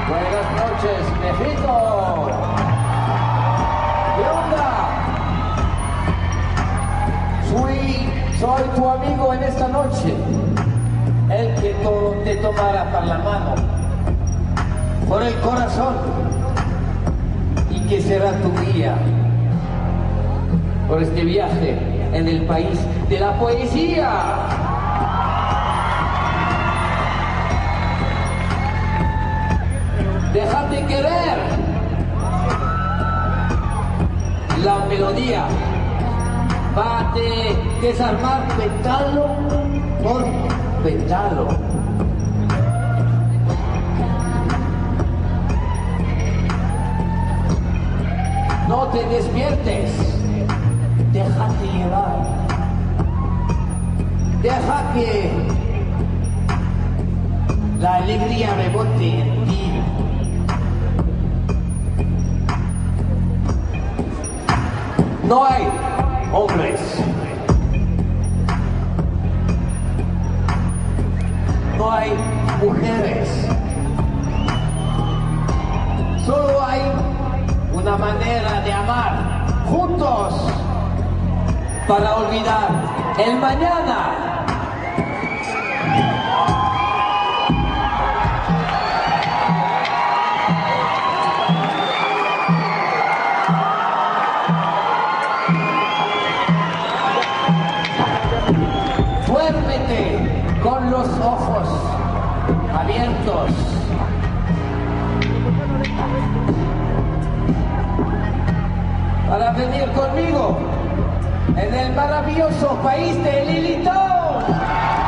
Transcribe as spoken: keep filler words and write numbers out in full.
Buenas noches, Mejito. ¿Qué onda? Soy, soy tu amigo en esta noche, el que to te tomará por la mano, por el corazón, y que será tu guía por este viaje en el país de la poesía. Déjate querer. La melodía va a de desarmar pétalo por pétalo. No te despiertes. Déjate llevar. Deja que la alegría rebote en ti. No hay hombres. No hay mujeres. Solo hay una manera de amar juntos para olvidar el mañana. Duérmete con los ojos abiertos. Para venir conmigo en el maravilloso país de Lilito.